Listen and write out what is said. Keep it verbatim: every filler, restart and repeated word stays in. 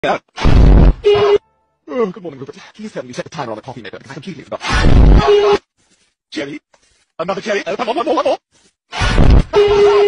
Yeah. Oh, good morning, Rupert. Please tell me you set the timer on the coffee maker because I completely forgot. Cherry? Another cherry? Oh, come on, one more, one more.